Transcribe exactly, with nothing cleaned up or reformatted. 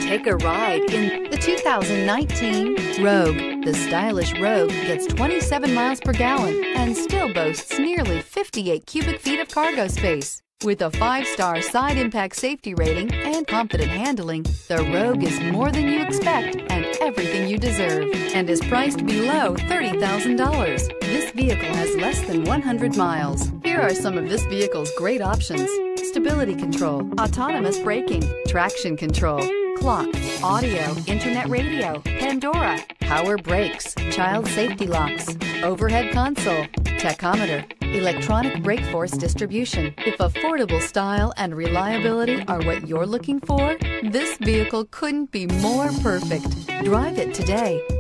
Take a ride in the two thousand nineteen Rogue. The stylish Rogue gets twenty-seven miles per gallon and still boasts nearly fifty-eight cubic feet of cargo space. With a five-star side impact safety rating and confident handling, the Rogue is more than you expect and everything you deserve, and is priced below thirty thousand dollars. This vehicle has less than one hundred miles. Here are some of this vehicle's great options: stability control, autonomous braking, traction control, clock, audio, internet radio, Pandora, power brakes, child safety locks, overhead console, tachometer, electronic brake force distribution. If affordable style and reliability are what you're looking for, this vehicle couldn't be more perfect. Drive it today.